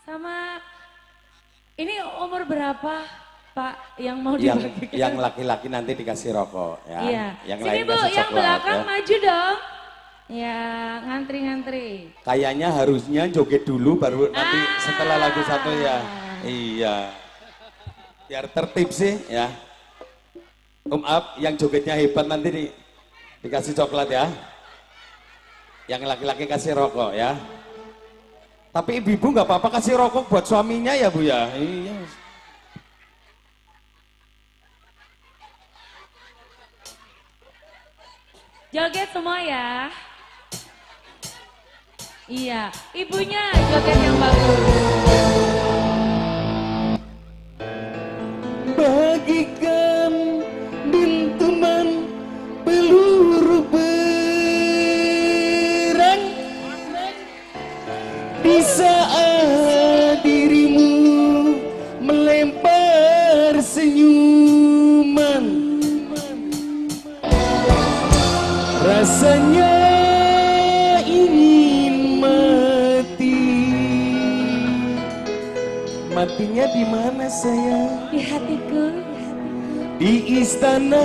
Sama ini umur berapa Pak yang mau dibagikan? Yang laki-laki nanti dikasih rokok ya. Iya. Yang Sini lain Bu, kasih yang coklat, belakang ya. maju dong. Ya, ngantri-ngantri. Kayaknya harusnya joget dulu baru nanti setelah lagu satu ya. Iya. Biar tertib sih ya. Up, yang jogetnya hebat nanti dikasih coklat ya. Yang laki-laki kasih rokok ya. Tapi ibu-ibu nggak apa-apa kasih rokok buat suaminya ya Bu ya. Iya. Joget semua ya. Iya, ibunya joget yang bagus. Bagikan dentuman peluru berang di saat dirimu melempar senyuman, rasanya ingin mati. Matinya di mana sayang? Di hatiku. Di istana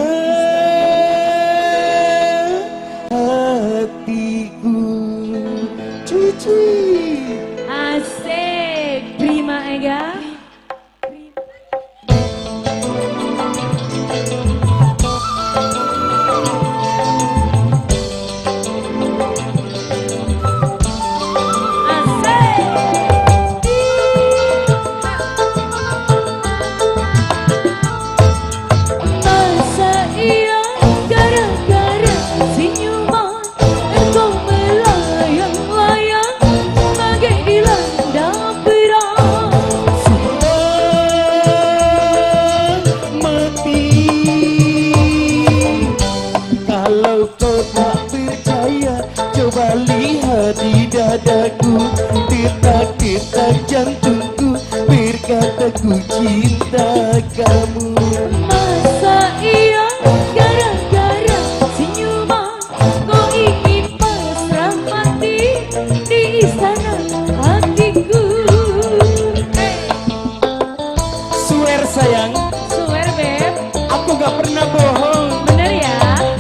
hatiku. Cuy. Asik, Prima Ega. Dadaku, detak-detak jantungku berkataku cinta kamu. Masa iya gara-gara senyuman kau ingin pasrah mati di istana hatiku. Swear sayang, Swear beb, aku gak pernah bohong. bener ya?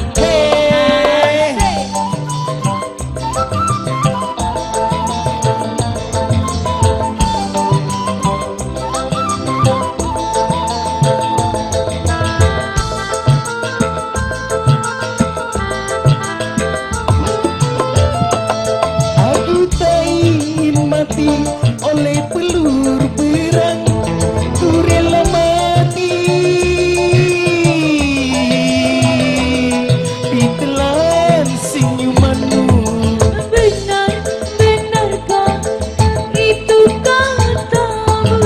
Oleh peluru berang, ku rela mati ditelan senyumanmu. Benarkah itu katamu?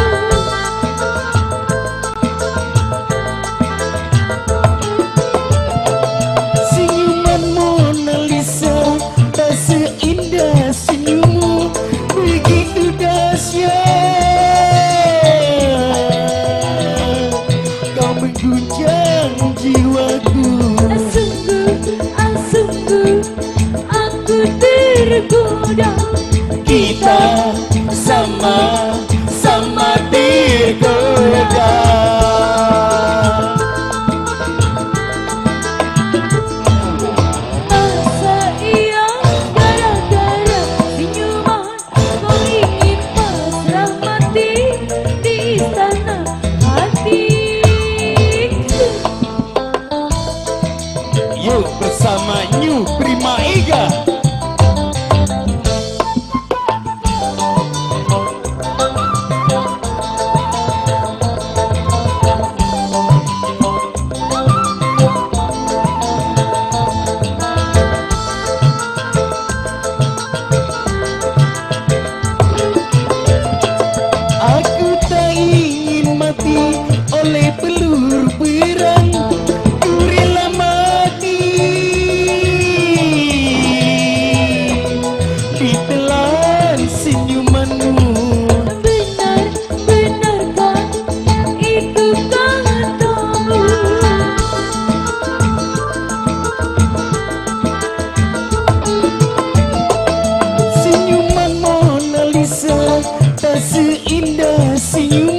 Senyuman Mona Lisa tak seindah senyummu. Begitu dahsyat kau mengguncang jiwaku. Sungguh aku tergoda. Kita sama-sama tergoda. Masa iya gara-gara senyuman kau ingin pasrah tak seindah senyum